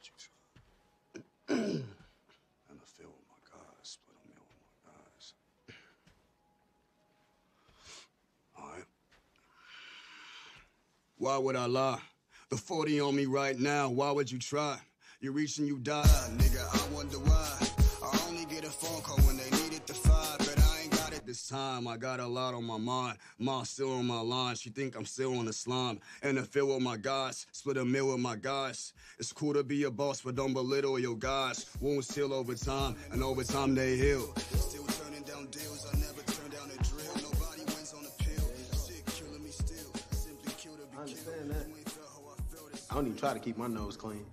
you try. And I feel with my guys, split a meal with my guys. All right. Why would I lie? The 40 on me right now, why would you try? You reach and you die, nigga, I wonder why. I only get a phone call when they need it to 5, but I ain't got it this time. I got a lot on my mind. Mom's still on my line. She think I'm still on the slime. And the field with my guys, split a meal with my guys. It's cool to be a boss, but don't belittle your guys. Wounds heal over time, and over time they heal. Still turning down deals, I never turn down a drill. Nobody wins on a pill. Sick killing me still. Simply kill to be killed. I understand that. I don't even try to keep my nose clean.